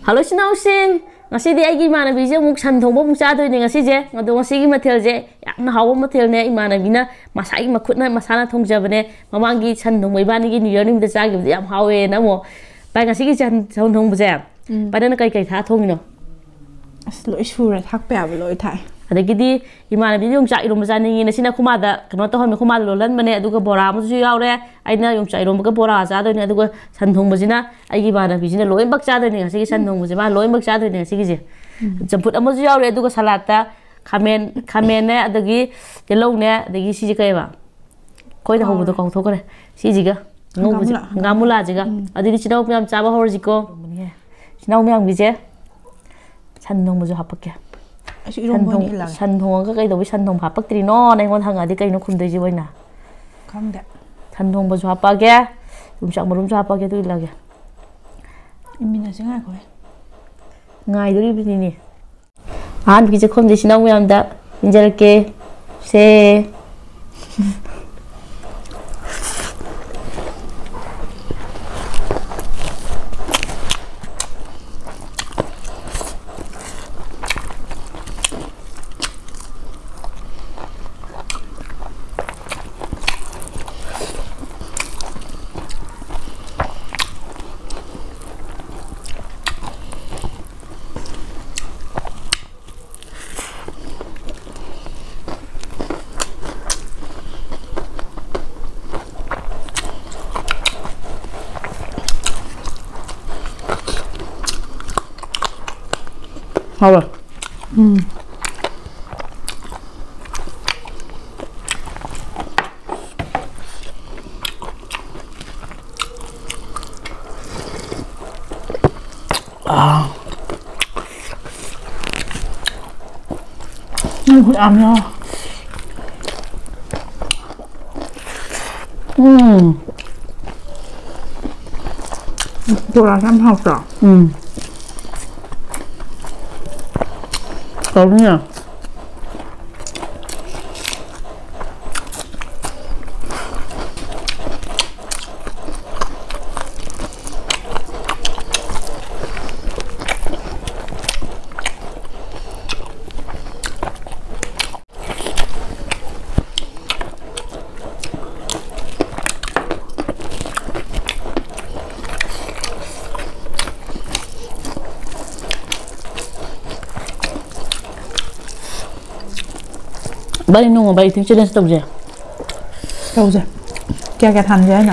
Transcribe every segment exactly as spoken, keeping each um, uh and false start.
Halo sinausin, ngasi di agi mana bisa muk santong bo muk sado ni ngasi je, ngado ngasi gi matel je, yakna hawo matel ne imana bina masai makutna masana thong jabane, mamangi santong mai bani gi new year ni mda jagi yam hawe na mo, bai ngasi gi santong thong bje, padana kai kai tha thong no. As loi sure thak pa ba loi thai. Adagidi imana bi yung cha irom jani ni sina khumada kano to hon khumada lolan mane aduga bora mu ju yaure aina yung cha irom ga bora ja do ni aduga santong bjina aigi bana bi jina loi bak cha do ni ngasi gi santong bje ma loi bak cha do ni ngasi gi je jamput amu ju yaure aduga salata khamen khamen ne adagi yellow ne adagi si ji kai ba koi da hobu do kong thokore si ji ga ngo bu ngamula ji ga adini chinau myam cha ba hor ji ko chinau myam gi je santong bu ju hapak Santong santong ka kai do santong hapak tri no nai ngon hanga di kai no khum dei ji boina khang da santong ba ju hapa ge rum chak marum ju hapa ge tu la ge imina singa ko ngai do ri bi ni an bi je khom de sinang yam da injar ke se Halo. Hmm. Ah. Ini gue amnya. Hmm. Itu rasanya hot. Hmm. Tahunya Bay nung bay tiếng trên tàu gì? Tàu gì? Kia cái thành gì nè?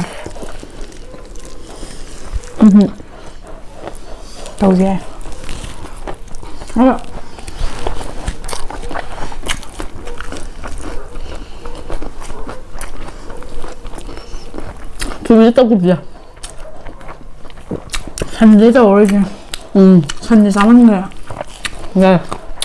Tàu gì? Đó. Chú biết tàu gì? Thành gì tàu rồi kìa? Ừ, thành gì sao ăn người? Nghe.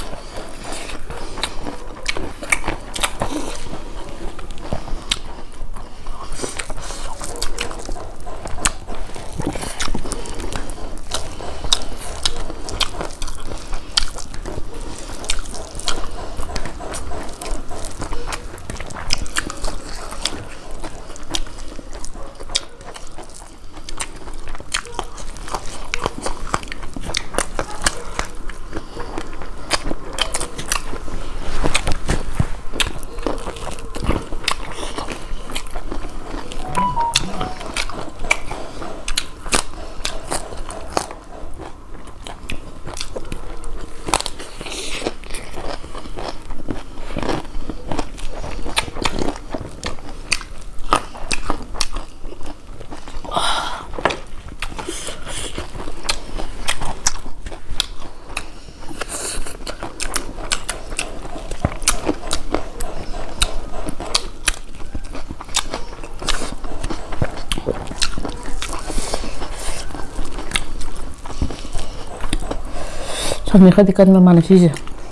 Sampai ketika mana sih?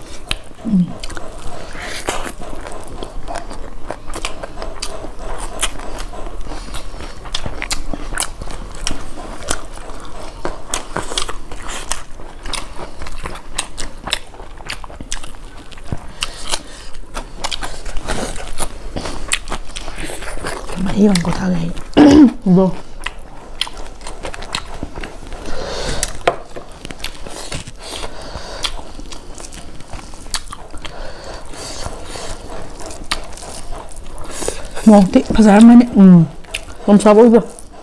이런 거 다 해. 뭐? 먹지 바삭하니. 음. 좀 잡아보자.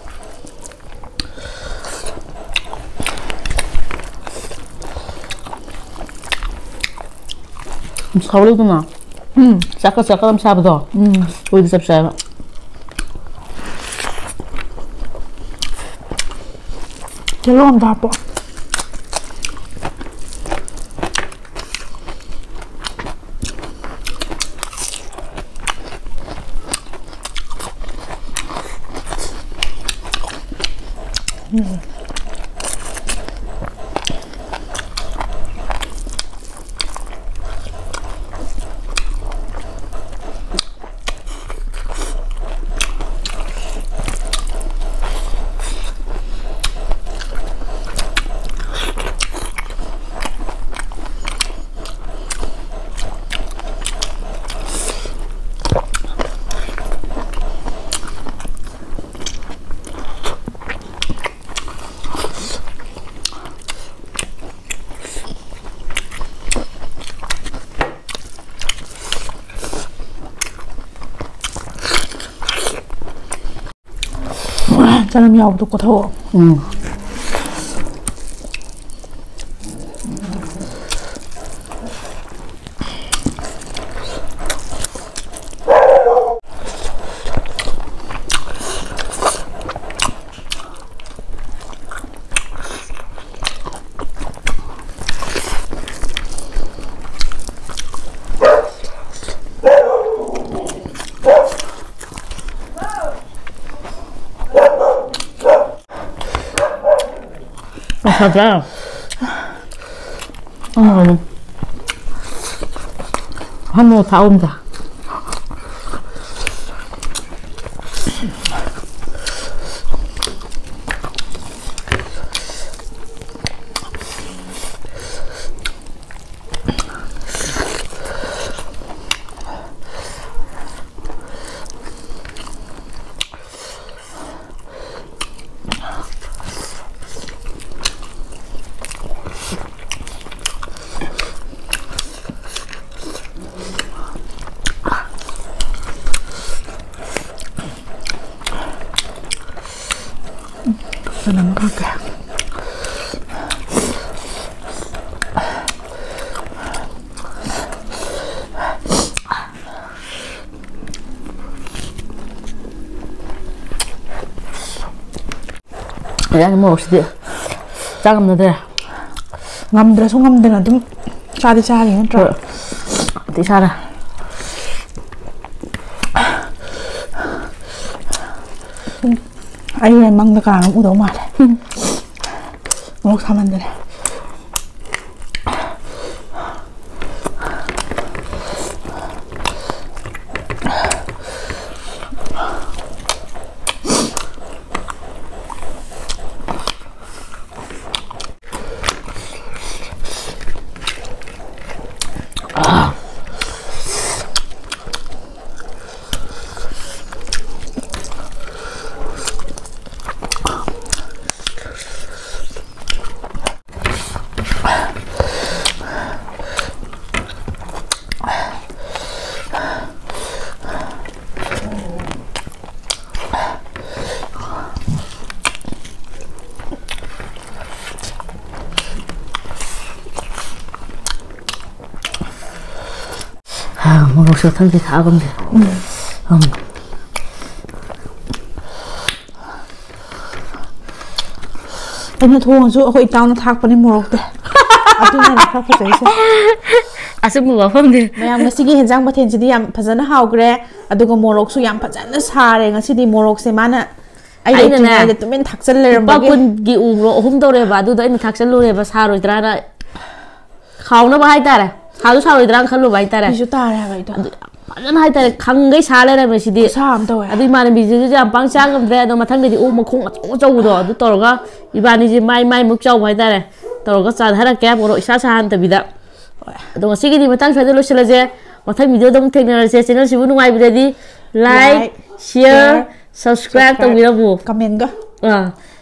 사오르구나. 음. 잠깐 잠깐 잡아도. 음. 우리도 잡자요. 젤로 한번 더 봐. 음. 사람이 아무도 거 더워. 응. 맞아. 어, 한모 다 온다. 저는 먹을게. 야는 뭐 없이 작은데 남들 송남들은 좀 짜디 짜리는 좀 어디 살아? 아이를 막는 거 안 하고 너무 많아. 먹 사면 되네. 아. 아, 뭐 혹시 어떤지 다 건데. 음. 음. Em thua hồi tao nó thạc bên một đấy. À tôi này là khá phải chứ. À sức mùa không đi. Mày em ngasi cái hiện象bắt hiện chỉ đi em phải dẫn hào cái. À tôi có morok su em phải dẫn xa rồi ngasi đi morok xem mana. Ai đấy tụi này tụi mình thạc chân lên bao quân cái uống rồi hôm đâu rồi và tôi thấy nó thạc chân luôn rồi và xa rồi ra này. Khâu nó bao hai ta này. Khâu sao rồi ra khâu luôn hai ta này. Ví dụ ta là vậy đó. Anh hai ta khăng cái xa lên này mà xí đi. Sao đâu à? Đi mà bây giờ chứ em băng sang cầm về đâu mà thằng này thì ôm một khung chỗ trâu rồi, tôi tao cái, iban đi mai mai múc trâu hai ta này, tao cái sao hay là kẹp một đội xa xa hơn từ bây giờ. Đâu xí cái gì mà thằng phải lúc xưa là gì, mà thằng video đông thèn là gì, channel xí vui ngoài bây giờ đi, like, share, subscribe tao video bu, comment cơ. À.